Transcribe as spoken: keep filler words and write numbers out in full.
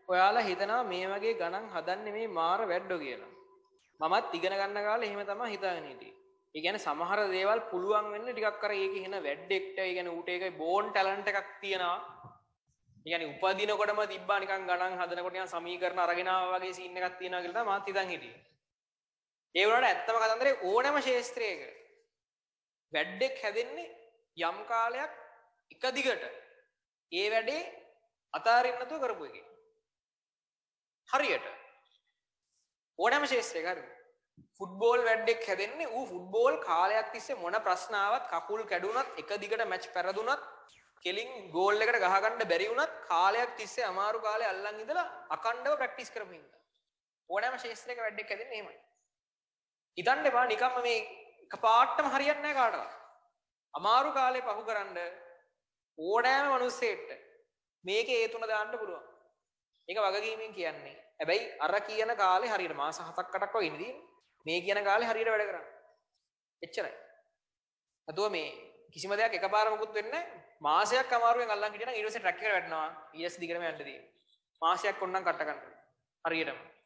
ඔයාලා හිතනවා මේ වගේ ගණන් හදන්නේ මේ මාර වැඩෝ කියලා. මමත් ඉගෙන ගන්න කාලේ එහෙම තමයි හිතාගෙන හිටියේ. ඒ කියන්නේ සමහර දේවල් පුළුවන් වෙන්නේ ටිකක් අර ඒකේ එන වැඩෙක්ට. ඒ කියන්නේ ඌට ඒකේ බෝන් ටැලන්ට් එකක් තියෙනවා. ඒ කියන්නේ උපදිනකොටම තිබ්බා නිකන් ගණන් හදනකොට නිකන් සමීකරණ අරගෙන ආවා වගේ සීන් එකක් තියෙනවා කියලා තමයි මාත් හිතන් හිටියේ. ඒ වුණාට ඇත්තම කතන්දරේ ඕනෑම ශාස්ත්‍රයක වැඩෙක් හැදෙන්නේ යම් කාලයක් එක දිගට ඒ වැඩේ අතාරින්න නැතුව කරපු එකේ. හරියට ඕනෑම ශාස්ත්‍රයක හරියට ෆුට්බෝල් වැඩෙක් හැදෙන්නේ ඌ ෆුට්බෝල් කාලයක් තිස්සේ මොන ප්‍රශ්න ආවත් කකුල් කැඩුනත් එක දිගට මැච් පෙරදුනත් කෙලින් ගෝල් එකට ගහ ගන්න බැරි වුණත් කාලයක් තිස්සේ අමාරු කාලේ අල්ලන් ඉඳලා අකණ්ඩව ප්‍රැක්ටිස් කරපු හින්දා ඕනෑම ශාස්ත්‍රයක වැඩෙක් හැදෙන්නේ එහෙමයි. හිතන්න එපා නිකම්ම මේ එකපාරටම හරියන්නේ නැහැ කාටවත්. අමාරු කාලේ පහු කරන්න ඕනෑම මිනිස්සෙක්ට මේකේ ඒ තුන දාන්න පුළුවන්. ඒක වගකීමෙන් කියන්නේ. හැබැයි අර කියන කාලේ හරියට මාස හතක් අටක් වගේ ඉඳී මේ කියන කාලේ හරියට වැඩ කරන්න. එච්චරයි. අතෝ මේ කිසිම දෙයක් එකපාර මොකුත් වෙන්නේ නැහැ. මාසයක් අමාරුවෙන් අල්ලන් හිටියනම් ඊට පස්සේ ට්‍රැක් එකට වැටෙනවා. ඊටස් දිගටම යන්න තියෙනවා. මාසයක් ඔන්නම් කට්ට ගන්න. හරියටම.